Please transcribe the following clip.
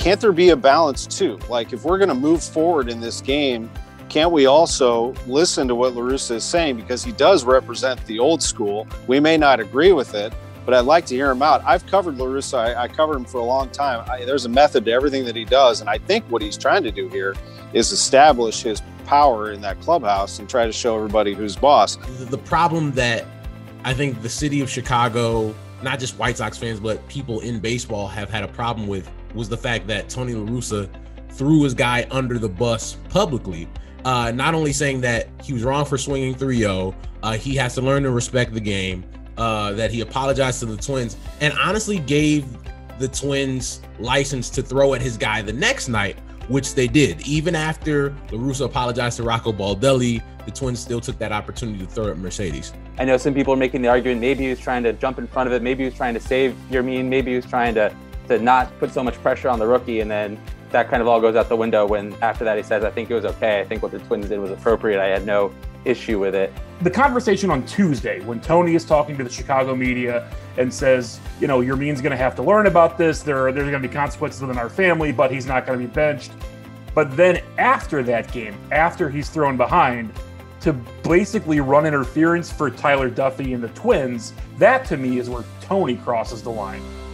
can't there be a balance too? Like, if we're going to move forward in this game, can't we also listen to what La Russa is saying? Because he does represent the old school. We may not agree with it, but I'd like to hear him out. I've covered La Russa. I covered him for a long time. There's a method to everything that he does. And I think what he's trying to do here is establish his power in that clubhouse and try to show everybody who's boss. The problem that I think the city of Chicago, not just White Sox fans, but people in baseball have had a problem with was the fact that Tony La Russa threw his guy under the bus publicly. Not only saying that he was wrong for swinging 3-0, he has to learn to respect the game, that he apologized to the Twins, and honestly gave the Twins license to throw at his guy the next night, which they did. Even after La Russa apologized to Rocco Baldelli, the Twins still took that opportunity to throw at Mercedes. I know some people are making the argument maybe he was trying to jump in front of it, maybe he was trying to save Yermin, maybe he was trying to not put so much pressure on the rookie, and then that kind of all goes out the window when after that he says, I think it was okay. I think what the Twins did was appropriate. I had no issue with it. The conversation on Tuesday when Tony is talking to the Chicago media and says, you know, Yermin's going to have to learn about this. There's going to be consequences within our family, but he's not going to be benched. But then after that game, after he's thrown behind, to basically run interference for Tyler Duffy and the Twins, that to me is where Tony crosses the line.